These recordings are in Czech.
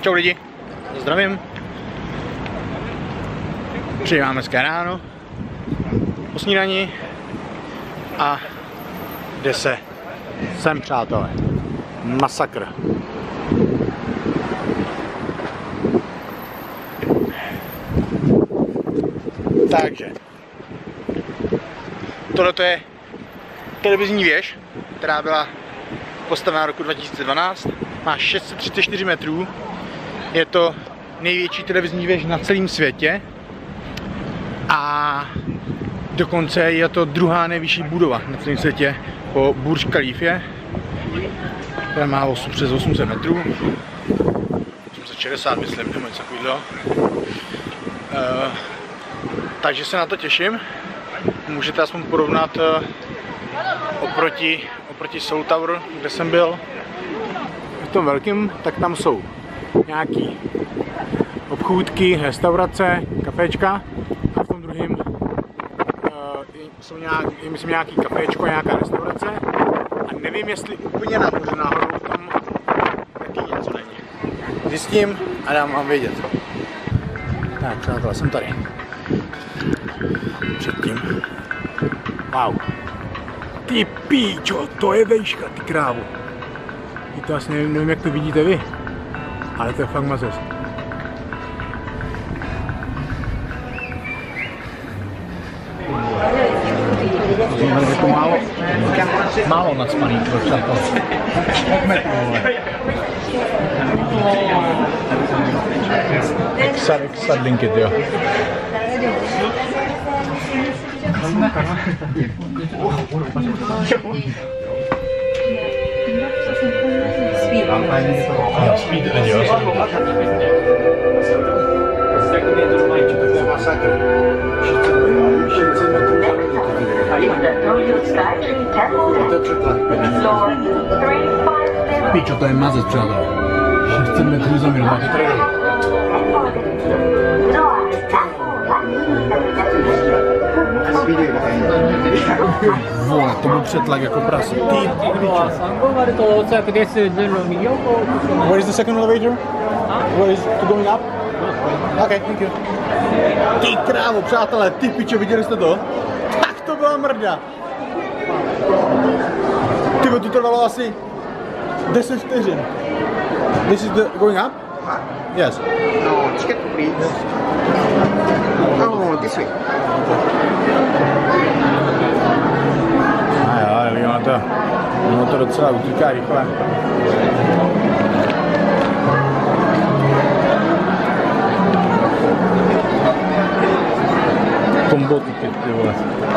Čau lidi, zdravím. Přeji vám hezké ráno po snídani a jde se sem, přátelé. Masakr. Takže tohle je televizní věž, která byla postavena roku 2012, má 634 metrů, je to největší televizní věž na celém světě a dokonce je to druhá nejvyšší budova na celém světě po Burj Khalifě, která má přes 800 metrů, 860 myslím, nebo něco takového. Takže se na to těším. Můžete aspoň porovnat oproti Seoul Tower, kde jsem byl. V tom velkým, tak tam jsou nějaký obchůdky, restaurace, kaféčka a v tom druhém jsou myslím nějaký kaféčko, nějaká restaurace a nevím, jestli úplně nahoře náhodou tam taky něco není. Zjistím a dám vám vědět. Tak, přátelé, jsem tady. Předtím. Wow. Ty píčo, to je vejška, ty krávo. To asi nevím, jak to vidíte vy, ale to je fakt mazec. Je to málo nacpaný pro přátel. Extra linky, jo. Speed není, jo. Píčo, to je mazec, přátelé. 600 metrů za minut, máte tady. Vole, to byl přetlak jako prase. Ty píčo. Where is the second elevator? Where is it going up? Okay, thank you. Ty krávo, přátelé, ty pičo, viděli jste to? Tak to byla mrda. Tybo, to trvalo asi 10 vteřin. This is the going up? Yes. No, ticket please. Oh, this way. Ono to docela utíká rychle. Combo ticket, ty vole.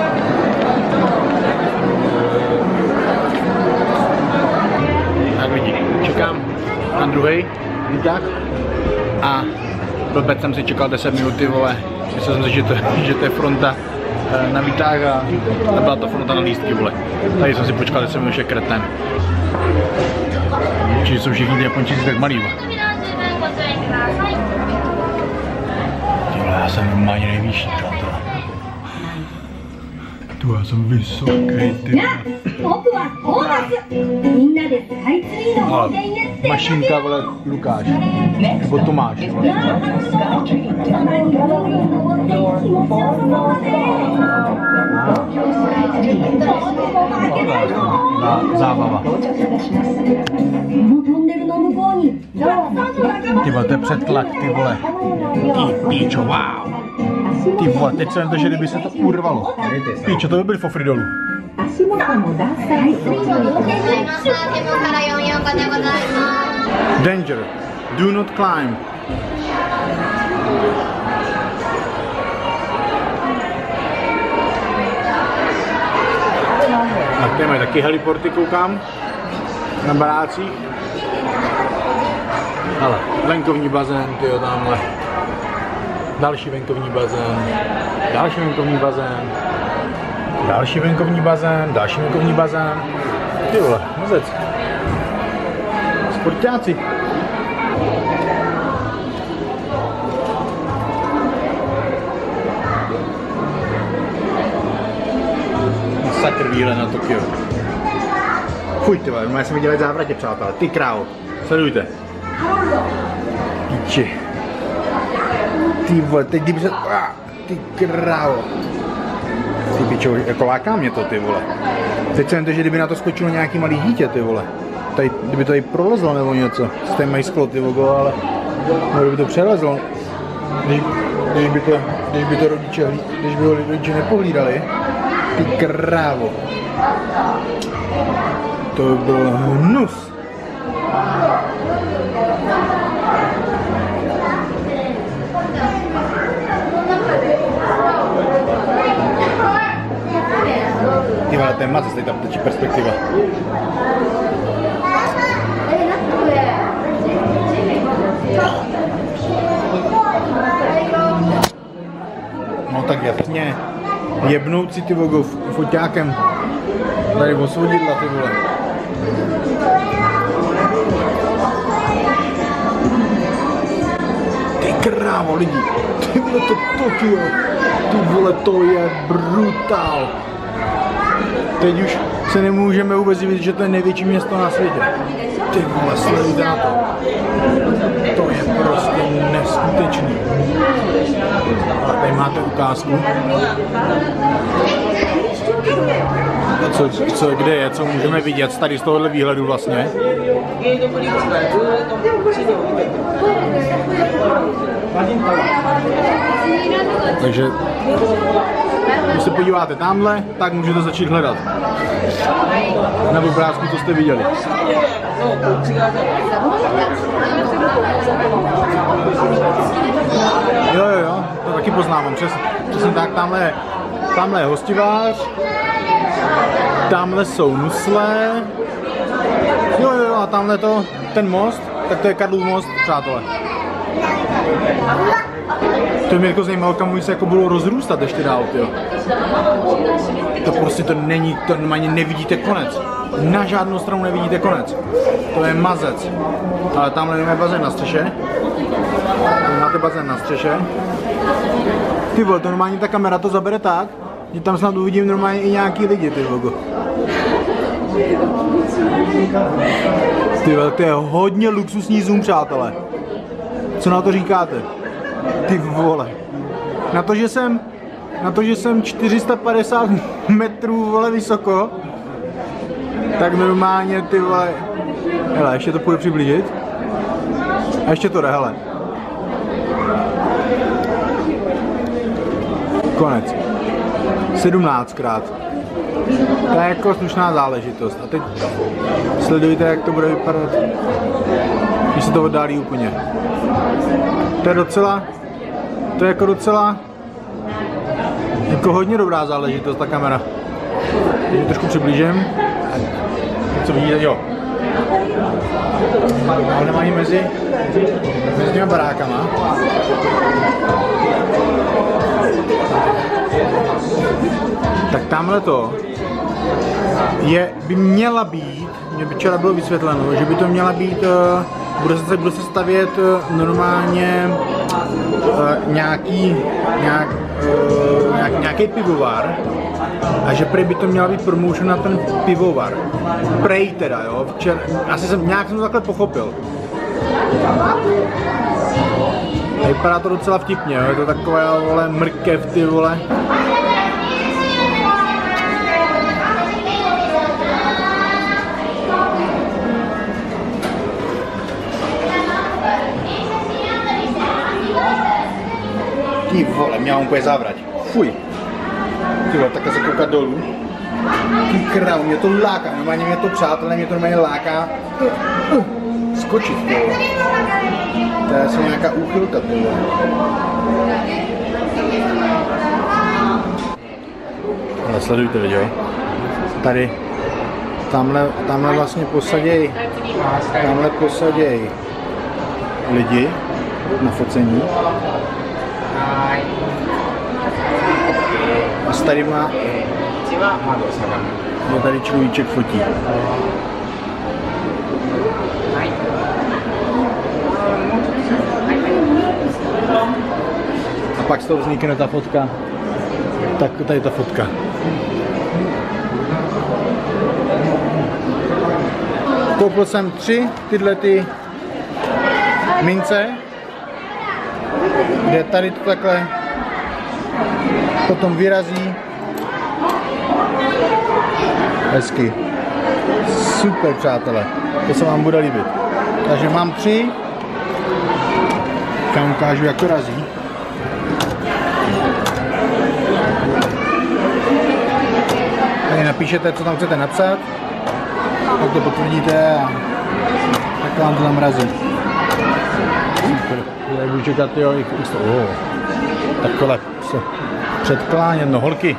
Tak vidí, čekám na druhý výtah a blbec jsem si čekal 10 minut, ty vole. Myslel jsem si, že to je fronta na výtah a nebyla to fronta na lístky, vole. Tady jsem si počkal 10 minut, že kreten. Čiže jsou všichni ty Japončíci tak malí, vole. Ty vole, já jsem normálně nejvyšší, přátelé. Tu já jsem vysoký, ty vole. Mašinka, vole, Lukáš. Nebo Tomáš, vole. Zábava. Ty vole, to je přetlak, ty vole. Ty píčo, wow. Ty vole, teď jsem to, že kdyby se to urvalo. Píčo, to by byl fofry dolů. Danger. Do not climb. A tady mají taky heliporty, koukám. Na barácích. Ale venkovní bazén, tyjo, tamhle. Další venkovní bazén. Další venkovní bazén. Další venkovní bazén. Další venkovní bazén. Ty vole, mazec. Sportáci. Sakr výhled na Tokio. Fuj, ty vole, já jsem viděl závratě, přátelé. Ty krávo. Sledujte. piči. Ty vole, teď kdyby se... Ty krávo. Ty pičo, jako láká mě to, ty vole. Teď jsem to, že kdyby na to skočilo nějaký malý dítě, ty vole. Tady, kdyby to tady prolezlo nebo něco. S tím mají sklo, ty vogo, ale... Kdyby to přelezlo. Když by to rodiče, když by ho rodiče nepohlídali. Ty krávo. To by byl hnus. Ty vole, ten mazec, tady tam tečí perspektiva. No tak jasně. Jebnout si ty vogo foťákem. Tady osvodidla, ty vole. Ty krávo lidi. Ty vole, to Tokio. Ty vole, to je brutál. Teď už se nemůžeme vůbec divit, že to je největší město na světě. Ty vole, sledujte na to. To je prostě neskutečný. A tady máte ukázku. Kde je, co můžeme vidět tady z tohohle výhledu vlastně. Takže když se podíváte tamhle, tak můžete začít hledat. Na obrázku, co jste viděli. Jo, to taky poznávám. Přesně tak, tamhle je hostivář, tamhle jsou nusle, jo, a tamhle ten most, tak to je Karlův most, přátelé. To mě jako zajímalo, kam se jako budou rozrůstat ještě dál, tyjo. To prostě to není, to normálně nevidíte konec. Na žádnou stranu nevidíte konec. To je mazec. Ale tamhle máme bazén na střeše. Máte bazén na střeše. Ty vole, to normálně ta kamera to zabere tak, že tam snad uvidím normálně i nějaký lidi, ty vogo. Ty vole, to je hodně luxusní zoom, přátelé. Co na to říkáte? Ty vole. Na to, že jsem 450 metrů, vole, vysoko, tak normálně, ty vole. Hele, ještě to půjde přiblížit. A ještě to jde, hele. Konec. 17krát. To je jako slušná záležitost. A teď sledujte, jak to bude vypadat, když se to oddálí úplně. To je docela jako hodně dobrá záležitost, ta kamera. Když trošku přiblížím. Co vidíte, jo. Ale nemají mezi těma barákama. Tak tamhle to by měla být, mě by včera bylo vysvětleno, že by to měla být, bude se stavět normálně nějaký pivovar a že prej by to měla být promotion na ten pivovar. Prej teda, jo, včera, nějak jsem to takhle pochopil. Vypadá to docela vtipně, jo, je to taková, vole, mrkev, ty vole. Ty vole, mě mám úplně závrať. Fuj. Ty vole, takhle se koukat dolů. Ty krávo, mě to láká, normálně mě to, přátelé, mě to normálně láká skočit, ty vole. To je asi nějaká úchylka, ty vole. Ale sledujte video. Tady, tamhle vlastně posaděj lidi na focení. A tady má tady človíček fotí. A pak z toho vznikne ta fotka. Tak tady ta fotka. Koupil jsem 3 tyhle ty mince Jde tady to takhle, potom vyrazí. Hezky. Super, přátelé, to se vám bude líbit. Takže mám 3. Kam ukážu, jak to razí. Tady napíšete, co tam chcete napsat, tak to potvrdíte a tak vám to tam razí. Super. Já budu čekat, jo, takhle se předklánět, no holky.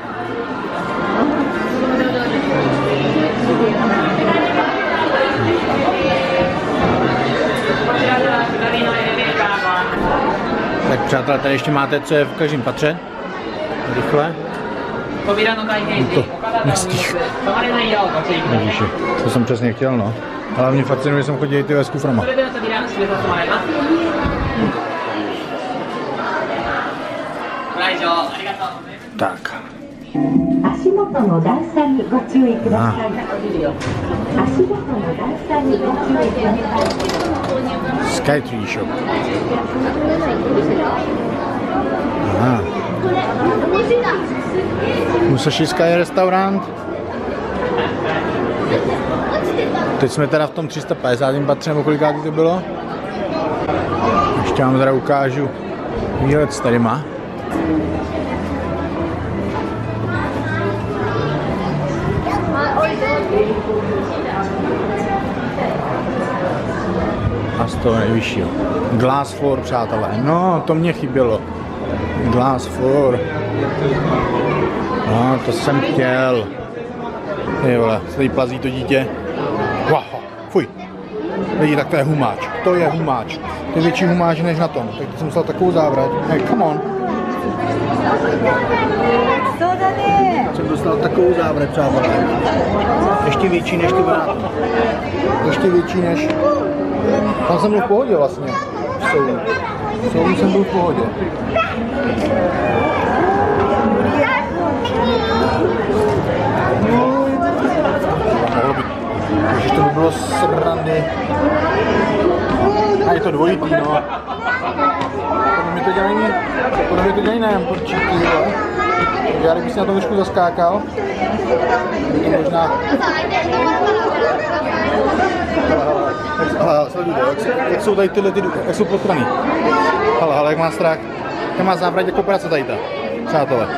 Tak přátelé, tady ještě máte, co je v každém patře. Rychle. To nestih. Ježiši, to jsem přesně chtěl, no. Ale mě fascinuje, že jsem chodil ty s kuframa. Tak. Skytree Shop. Aha. Musashi Sky restaurant. Teď jsme teda v tom 350. patře, nebo kolikátý to bylo. Ještě vám teda ukážu výhled s tadyma. A z toho nejvyššího. Glass floor, přátelé. No, to mě chybělo. Glass floor. No, to jsem chtěl. Ty vole, tady plazí to dítě. Wow, fuj. Lidi, tak to je humáč. To je humáč. To je větší humáč než na tom. Tak jsem musel takovou závrať. Hey, come on. Jsem dostal takovou závrať, přátelé. Ještě větší než ty vráty. Ještě větší než... Tam jsem byl v pohodě vlastně. V soudu jsem byl v pohodě. Ježiš, to by bylo srandy. A je to dvojitý, no. Podle mě to dělají na jamporčíky, jo. Já kdybych si na tom trošku zaskákal, by to možná... Hele, sledujte, jak jsou tady tyhle, jak jsou postraný. Hele, jak má strach. Jak má závrať jako práce tady ta, přátelé.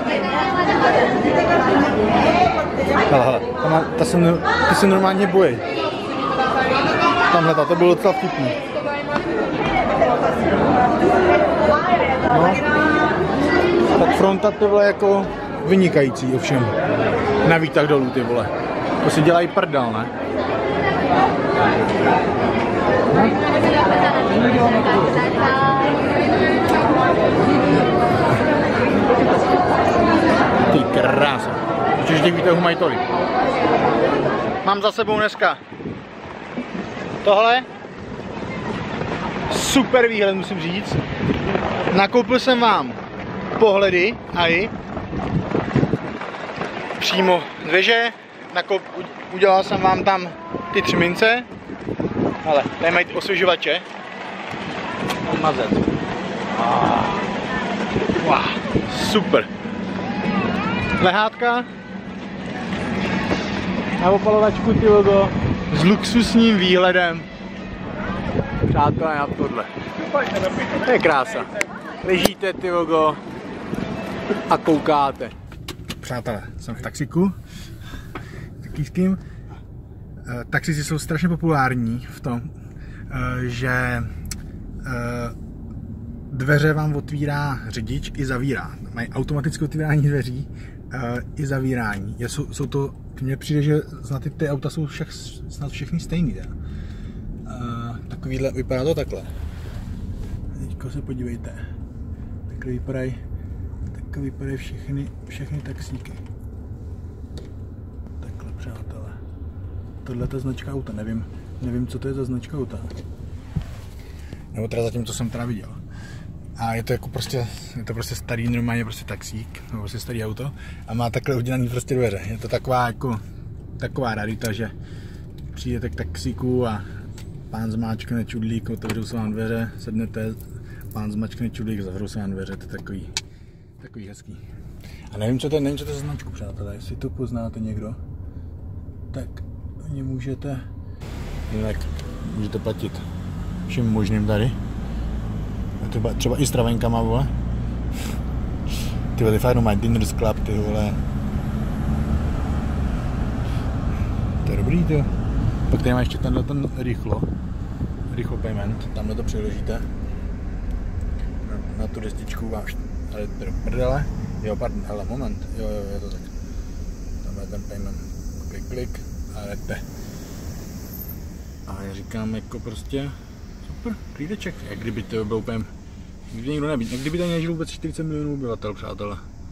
Hele, ty se normálně bojí. Tamhle to bylo docela vtipný. No. Tak fronta ty vole jako vynikající ovšem. Na výtah dolů ty vole. To si dělají prdel, ne? Ty krása. Určitě těch výtahů mají tolik. Mám za sebou dneska tohle. Super výhled, musím říct. Nakoupil jsem vám pohledy AI. Přímo z věže. Udělal jsem vám tam ty 3 mince. Ale tady mají osvěžovače. Mazet. Wow, super. Lehátka. Na opalovačku ty logo. S luxusním výhledem. Přátelé, na tohle. To je krása. Ležíte ty logo a koukáte. Přátelé, jsem v taxiku. Takýským. Taxici jsou strašně populární v tom, že dveře vám otvírá řidič i zavírá. Mají automatické otvírání dveří i zavírání. Jsou to, mně přijde, že snad ty auta jsou snad všechny stejný. Takovýhle, vypadá to takhle. Teďko se podívejte. Takhle vypadají všechny taxíky. Takhle, přátelé. Tohle je ta značka auta, nevím, co to je za značka auta. Nebo teda zatím, co jsem teda viděl. A je to jako prostě starý, normálně prostě taxík, nebo prostě starý auto a má takhle udělaný prostě dveře. Je to taková rarita, že přijdete k taxíku a pán zmáčkne čudlík, otevřou se vám dveře, sednete, Pán zmačkne čudlík, zavřou se na dveře, to je takový hezký. A nevím, co to je za značku, přátelé, jestli to poznáte někdo, tak oni můžete, jinak můžete platit všem možným tady. Třeba i s travenkama, vole. Ty vole, fakt mají Dinner's Club, ty vole. To je dobrý, ty. Pak tady má ještě tenhle ten rychlo payment, tamhle to přiložíte. Na tu destičku váš, ale prdele. Jo, pardon, hele, moment, jo, je to tak. Tamhle ten payment, klik a jdete. A já říkám jako prostě, super, klídeček, jak kdyby to byl úplně, kdyby někdo nebýt, jak kdyby tady nežil vůbec 40 milionů obyvatel, přátelé.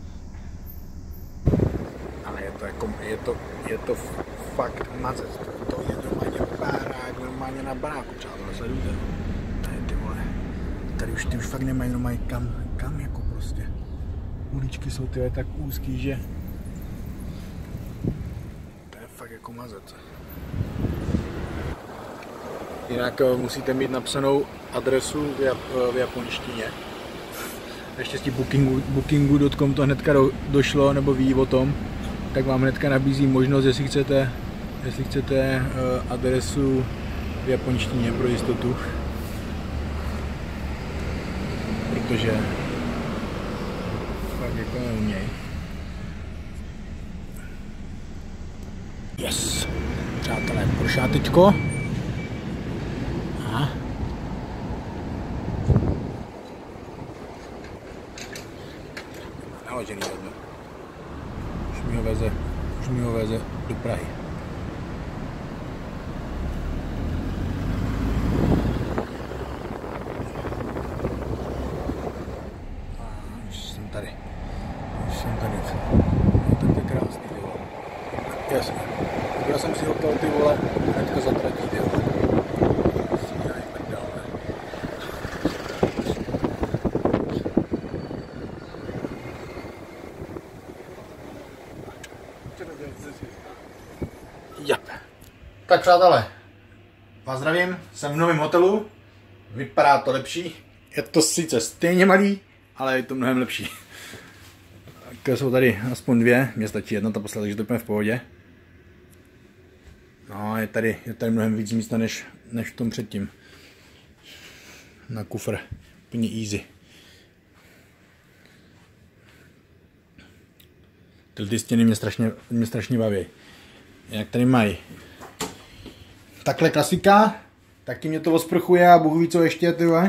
Ale je to jako, je to fakt mazec, to je normálně barák, normálně na baráku, přátelé, sledujte. Tady ty vole, tady už ty už fakt nemají normálně kam jako prostě. Uličky jsou ty tak úzký, že to je fakt jako mazec. Jinak musíte mít napsanou adresu v japonštině. Naštěstí bookingu.com to hnedka došlo, nebo ví o tom, tak vám hnedka nabízí možnost, jestli chcete adresu v japonštině pro jistotu. Protože fakt jako neuměj. Yes! Přátelé, prošátečko. Aha. Naložený jedno. Už mi ho veze do Prahy. Už jsem tady. To je krásný, ty vole. Jasně. Já jsem si hotel, ty vole, hnedka zatratí, ty vole. Yep. Tak přátelé, vás zdravím, jsem v novém hotelu, vypadá to lepší, je to sice stejně malý, ale je to mnohem lepší. Tak jsou tady aspoň dvě, mně stačí jedna ta poslední, takže to je v pohodě. No, je tady mnohem víc místa než v tom předtím. Na kufr, úplně easy. Ty stěny mě strašně baví. Jak tady mají. Takhle klasika, taky mě to osprchuje a Bůh ví co ještě, ty vole.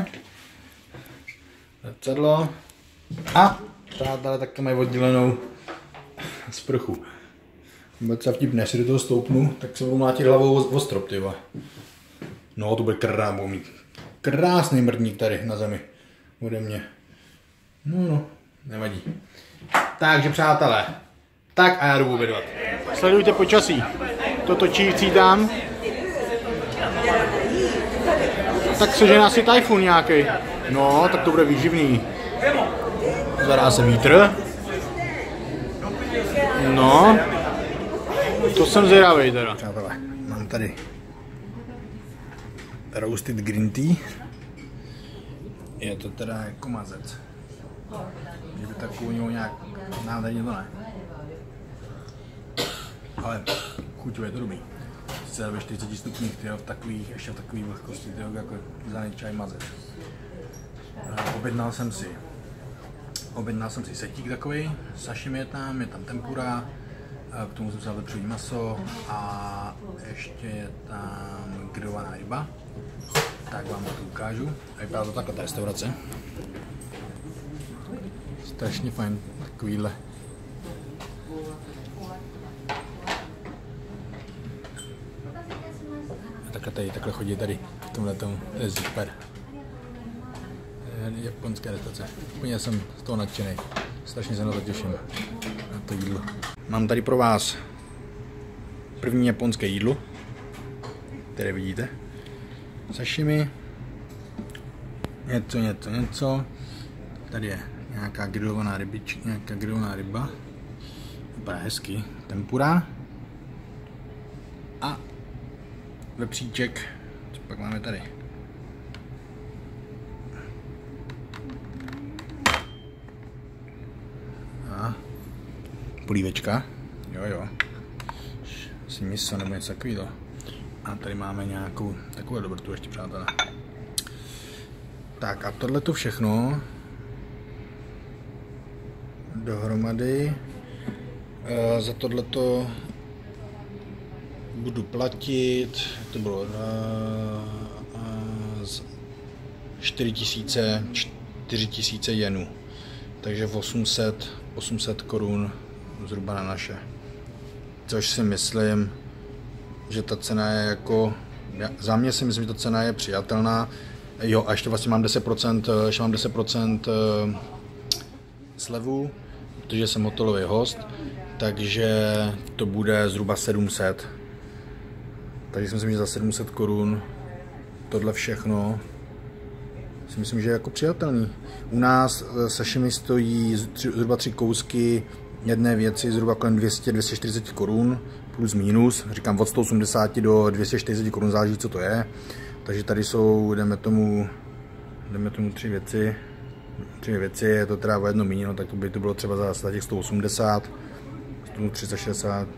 Zrcadlo. A tady taky mají oddělenou sprchu. Bude se vtipné, jestli do toho stoupnu, tak se budu mlátit hlavou o strop, ty vole. No, to bude budu mít krásný mrdník tady na zemi. Ode mě. No, nevadí. Takže přátelé, tak a já jdu obědvat. Sledujte počasí. To točící tam. Tak sežene asi tajfun nějaký. No, tak to bude výživný. Zadá se vítr. No. To jsem zvědavej teda. Přátelé, mám tady roasted green tea. Je to teda jako mazec. Kdyby takovou něho nějak nádherně to ne. Ale chuťové je to dobrý. Sice ve 40 stupních, tyjo, ještě v takový vlhkosti, tyjo, jako zelený čaj mazec. Objednal jsem si setík takový, sashimi je tam tempura, k tomu jsem si dal lepší maso a ještě je tam grillovaná ryba. Tak vám to ukážu. A vypadá to takhle ta restaurace. Strašně fajn, takovýhle. Takhle chodí tady v tomhletom, to je super. Japonské restaurace. Úplně jsem z toho nadšený. Strašně se na to těším. Na to jídlo. Mám tady pro vás první japonské jídlo, které vidíte. Sashimi. Něco. Tady je nějaká grillovaná ryba. Vypadá hezky. Tempura. A vepříček. Co pak máme tady? polívečka. Jo. Si miso nebo něco takového. A tady máme nějakou takovou dobrotu ještě, přátelé. Tak a tohle to všechno dohromady. Za tohleto budu platit, to bylo 4000 jenů, takže 800 korun zhruba na naše. Což si myslím, že ta cena je jako, za mě si myslím, že ta cena je přijatelná. Jo, a ještě vlastně mám 10% slevu, protože jsem hotelový host, takže to bude zhruba 700. Takže si myslím, že za 700 korun tohle všechno si myslím, že je jako přijatelný. U nás sashimi stojí zhruba 3 kousky jedné věci zhruba kolem 200-240 korun plus minus. Říkám od 180 do 240 korun, záleží co to je. Takže tady jsou, jdeme tomu 3 věci, je to teda o jedno míň, no, tak to by to bylo třeba za těch 180, 360,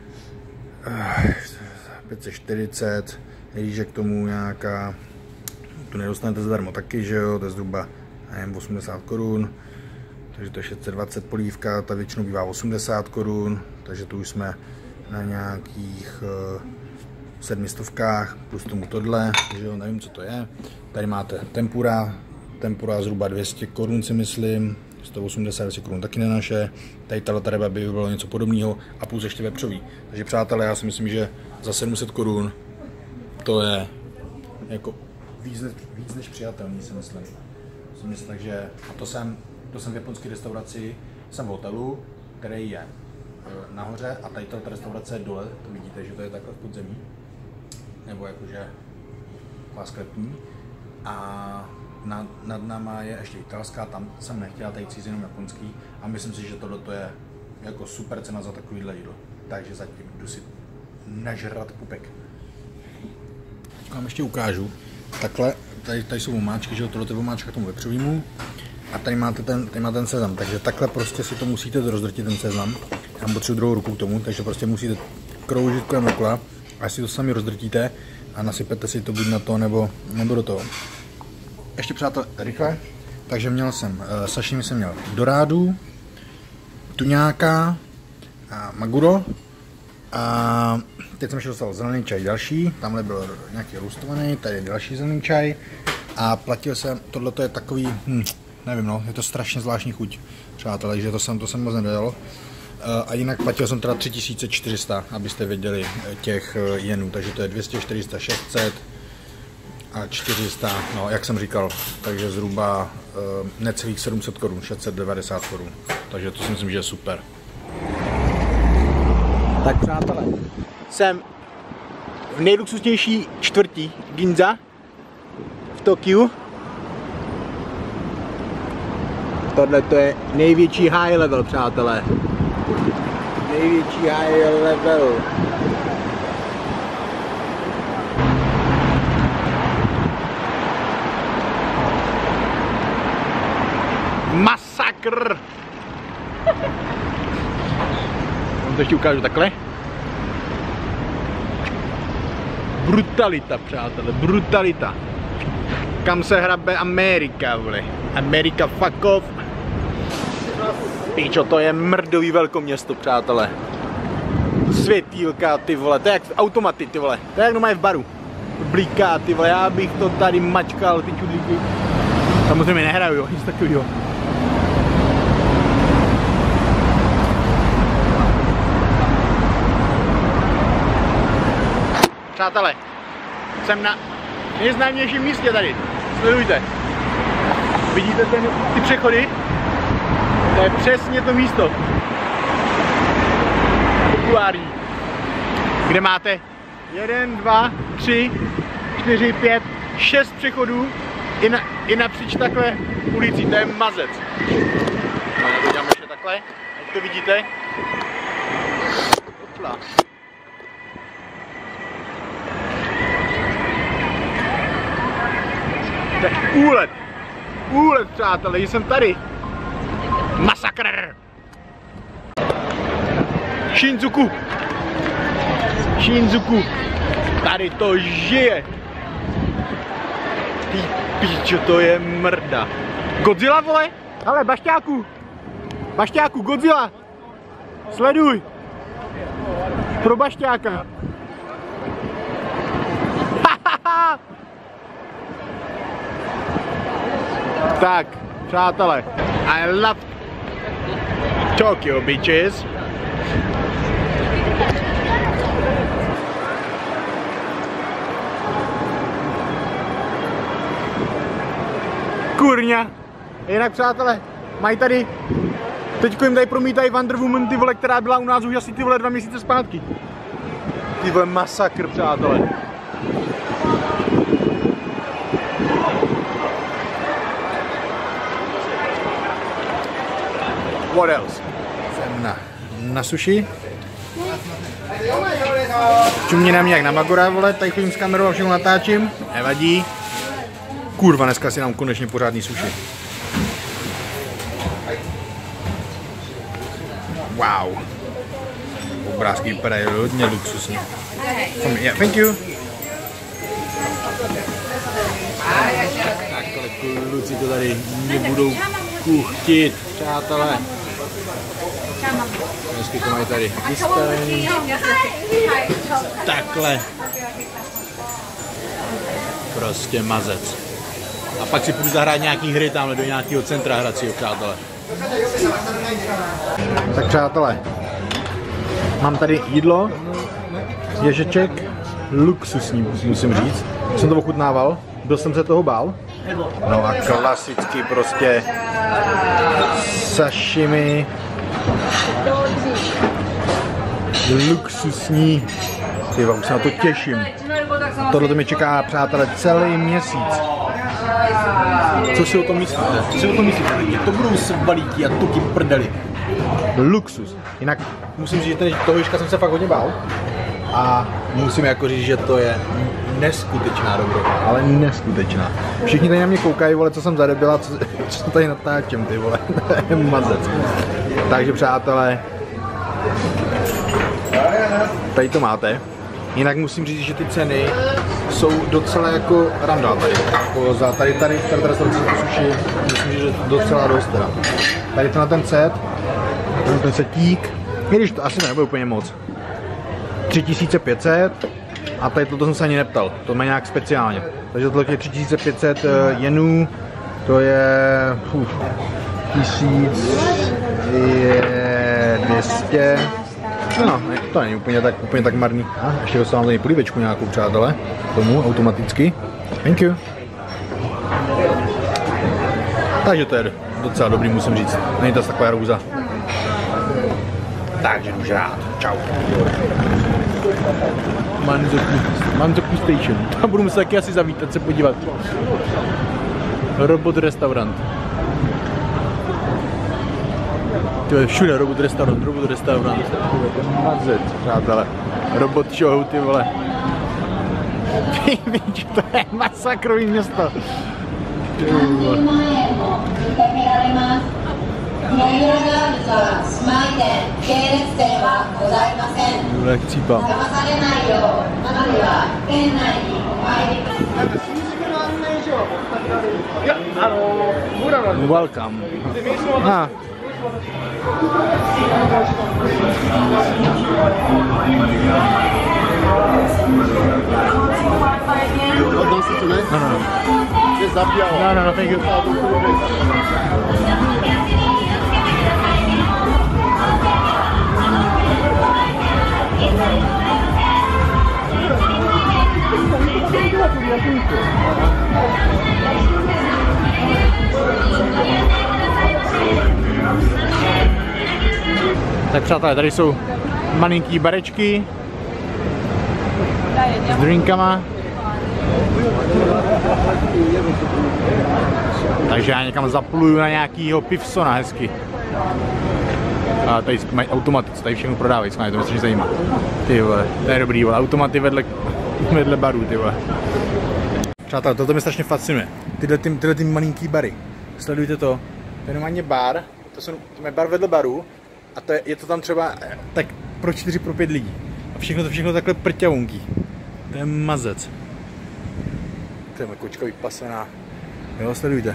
540, když k tomu nějaká, tu nedostanete zadarmo taky, že jo, to je zhruba 80 korun, takže to je 620 polívka, ta většinou bývá 80 korun, takže tu už jsme na nějakých 700 plus tomu tohle, že jo, nevím co to je. Tady máte tempura zhruba 200 korun si myslím, 180 korun taky nenaše, tady tato ryba by bylo něco podobného a plus ještě vepřový. Takže přátelé, já si myslím, že za 700 korun to je jako víc než přijatelný, si myslím. Takže to jsem v japonské restauraci, jsem v hotelu, který je nahoře a tady ta restaurace je dole, to vidíte, že to je takhle v podzemí, nebo jakože sklepní. A nad náma je ještě italská, tam jsem nechtěla tady cítit jenom japonský a myslím si, že tohle je jako super cena za takovýhle jídlo. Takže zatím jdu si nažrat pupek. Teď vám ještě ukážu. Takhle, tady jsou omáčky, že tohle je omáčka k tomu vepřovému a tady máte ten sezam, takže takhle prostě si to musíte rozdrtit ten sezam. Já mám potřebuji druhou ruku k tomu, takže prostě musíte kroužit kolem okla a si to sami rozdrtíte a nasypete si to buď na to nebo do toho. Ještě přátelé, rychle, takže měl jsem sashimi, jsem měl dorádu, tuňáka a maguro a teď jsem ještě dostal zelený čaj další, tamhle byl nějaký rostovaný, tady je další zelený čaj a platil jsem, tohleto je takový, nevím no, je to strašně zvláštní chuť, přátelé, takže to jsem moc nedal. A jinak platil jsem teda 3400, abyste věděli těch jenů, takže to je 200, 400, 600 a 400, no jak jsem říkal, takže zhruba necelých 700 korun, 690 korun, takže to si myslím, že je super. Tak přátelé, jsem v nejluxusnější čtvrti Ginza v Tokiu. Tohle to je největší high level, přátelé. Největší high level. Masakr! Vám to ještě ukážu takhle. Brutalita, přátelé, brutalita. Kam se hrabe Amerika, vole. Amerika fuck off. Píčo, to je mrdový velkoměsto, přátelé. Světýlka, ty vole, to je jak automaty, ty vole. To je jak doma je v baru. Blíká, ty vole, já bych to tady mačkal, ty čudlíky. Samozřejmě nehraju, jo, nic takového. Přátelé, jsem na nejznámějším místě tady. Sledujte. Vidíte ty přechody? To je přesně to místo. Populární. Kde máte 1, 2, 3, 4, 5, 6 přechodů i napříč takhle ulicí. To je mazec. A to děláme ještě takhle, jak to vidíte. Opla. To je úlet, přátelé, jsem tady. Masakr! Shinjuku. Shinjuku. Tady to žije. Ty píčo, to je mrda. Godzilla, vole? Ale bašťáku. Bašťáku, Godzilla. Sleduj. Pro bašťáka. Tak, přátelé. I love Tokyo beaches. Kurňa. Jinak, přátelé, mají tady, teďko jim tady promítají Wonder Woman, ty vole, která byla u nás už asi ty vole 2 měsíce zpátky. Ty vole, masakr, přátelé. What else? Jsem na sushi. Čumně na mě jak na Magora, vole, tady chodím s kamerou a všechno natáčím. Nevadí. Kurva, dneska si nám konečně pořádný sushi. Wow. Obrázky vypadají hodně luxusně. Yeah, thank you. Takhle kluci to tady nebudou kuchtit, přátelé. Dnesky to mají tady vystavený. Takhle. Prostě mazec. A pak si půjdu zahrát nějaký hry tamhle do nějakého centra hracího, přátelé. Tak přátelé, mám tady jídlo, ježeček, luxusní musím říct. Jsem to ochutnával, byl jsem se toho bál. No a klasicky prostě sashimi, luxusní. Tyva, už se na to těším. Tohle to mě čeká, přátelé, celý měsíc. Co si o tom myslíte? Co si o tom myslíte? To budou svalíky a tuky prdeli. Luxus. Jinak musím říct, že toho ježka jsem se fakt hodně bál. A musím jako říct, že to je neskutečná dobrota, ale neskutečná. Všichni tady na mě koukají, vole, co jsem zadebila, co tady natáčím, ty vole, mazec. Takže přátelé, tady to máte. Jinak musím říct, že ty ceny jsou docela jako randál tady. Jako za tady v restauraci sushi, myslím, že docela dost teda. Tady to na ten set, ten setík, i když to asi nebude úplně moc. 3500 a tady toto jsem se ani neptal, to má nějak speciálně. Takže tohle je 3500 jenů, to je 1200. No, to není úplně tak marný. A ještě dostávám tady polívečku nějakou, přátelé, tomu automaticky. Thank you. Takže to je docela dobrý, musím říct. Není to taková růza. Takže jdu žrát. Čau. Manzoku Station. Tam budu muset taky asi zavítat se podívat. Robot restaurant. To je všude robot restaurant. Mazec, přátelé. Robot show, ty vole. Víš, to je masakrový město. Jak cípám. Welcome. No, thank you. Tak přátelé, tady jsou malinký barečky s drinkama. Takže já někam zapluju na nějakýho pivsona hezky. A tady mají automaty, tady všechno prodávají, to mě strašně zajímá. Ty vole, to je dobrý, vole, automaty vedle barů, ty vole. Přátelé, toto mě strašně fascinuje. Tyhle ty malinký bary. Sledujte to. To je normálně bar, to je bar vedle baru. A je to tam třeba tak pro 4, pro 5 lidí. A všechno takhle prťavonký. To je mazec. To je kočka vypasená. Jo, sledujte.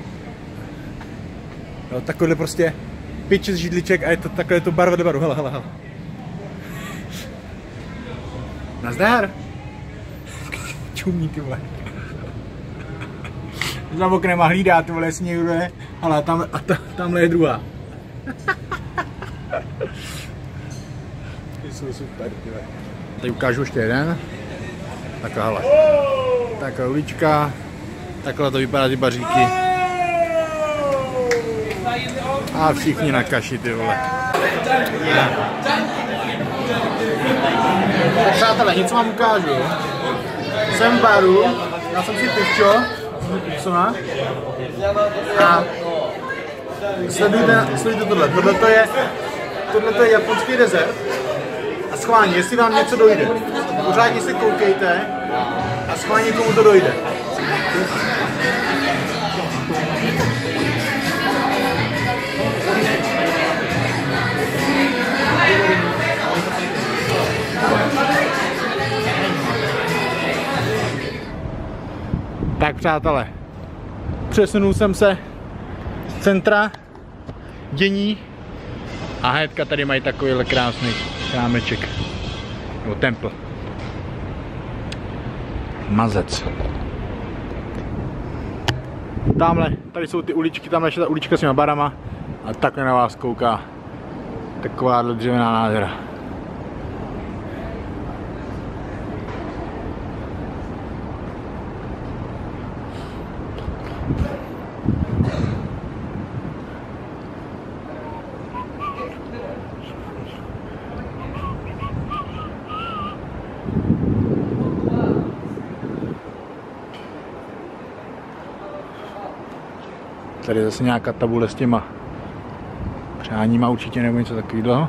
Jo, takovýhle prostě 5-6 židliček a je to takhle to barva do baru. Hele. Nazdar. Čumí, ty vole. Za oknem a hlídá, ty vole, jestli někdo je. Ale tamhle je druhá. Ty jsou super, ty vole. Tady ukážu ještě jeden. Takhle, hele. Takhle ulička. Takhle to vypadá ty baříky. A všichni na kaši, ty vole. Přátelé, něco vám ukážu. Jsem v baru, já jsem si pivčo, a sledujte tohle. Tohle je japonský dezert. A schválně, jestli vám něco dojde, pořádně si koukejte a schválně komu to dojde. Tak přátelé, přesunul jsem se z centra dění a hnedka tady mají takovýhle krásný chrámeček, nebo templ. Mazec. Tady jsou ty uličky, tamhle ještě ta ulička s těma barama a takhle na vás kouká takováhle dřevěná nádhera. Tady je zase nějaká tabule s těma přáníma určitě nebo něco takového.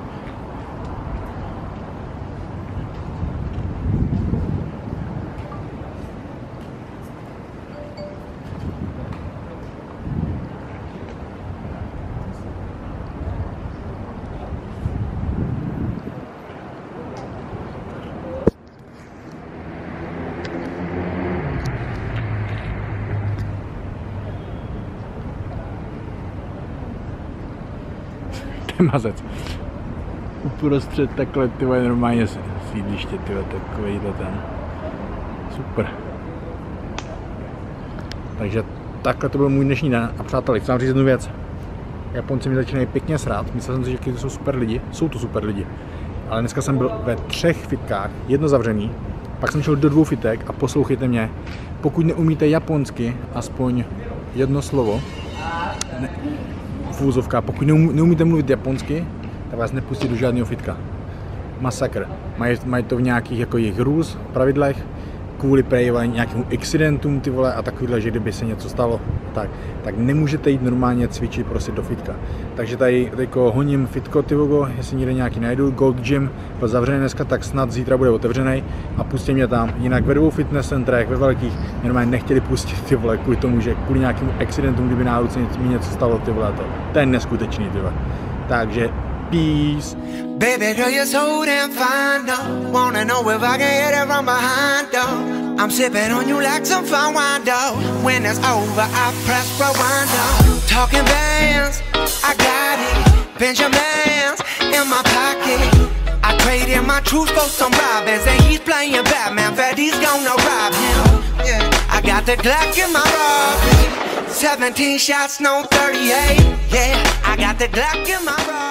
Mazec. Uprostřed takhle, tyhle, normálně sídliště, tyhle, takovýhle ten. Super. Takže takhle to byl můj dnešní den. A přátelé, chci vám říct jednu věc. Japonci mi začínají pěkně srát. Myslel jsem si, že to jsou super lidi. Jsou to super lidi. Ale dneska jsem byl ve 3 fitkách, jedno zavřený. Pak jsem šel do 2 fitek a poslouchejte mě. Pokud neumíte japonsky, aspoň jedno slovo, fůzovka, pokud neumíte mluvit japonsky, tak vás nepustí do žádného fitka. Masakr. Mají to v nějakých jako jejich rules, pravidlech, kvůli nějakým incidentům, ty vole, a takovýhle, že kdyby se něco stalo, tak nemůžete jít normálně cvičit prostě do fitka. Takže tady honím fitko, ty vogo, jestli někde nějaký najdu, Gold Gym byl zavřený dneska, tak snad zítra bude otevřený a pustí mě tam. Jinak ve 2 fitness centrech, ve velkých, mě normálně nechtěli pustit, ty vole, kvůli tomu, že kvůli nějakým accidentům, kdyby náhodou mi něco stalo, ty vole, to je neskutečný, ty vole. Takže peace. Baby girl, you're so damn fine, though. Wanna know if I can hit it from behind, though. I'm sipping on you like some fine wine, though. When it's over, I press rewind, though. Talking bands, I got it. Benjamins in my pocket. I traded my truth for some robbers, and he's playing Batman. Freddy's gonna rob him. Yeah, I got the Glock in my robbery. 17 shots, no 38. Yeah, I got the Glock in my robbery.